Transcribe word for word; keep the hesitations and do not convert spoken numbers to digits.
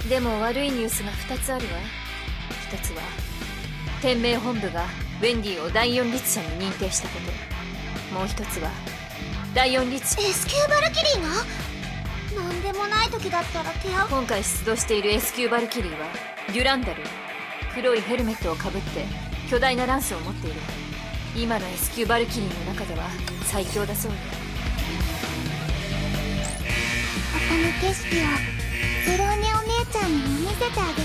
でも悪いニュースがふたつあるわ。ひとつは天命本部がウェンディをだいよん律者に認定したこと。もうひとつはだいよん律エスキューバルキリーがなんでもない時だったら手を。 今回出動している エスキューバルキリーはデュランダル。黒いヘルメットをかぶって巨大なランスを持っている。今の エスキューバルキリーの中では最強だそうよ。 ここの景色をブローニャお姉ちゃんにも見せてあげ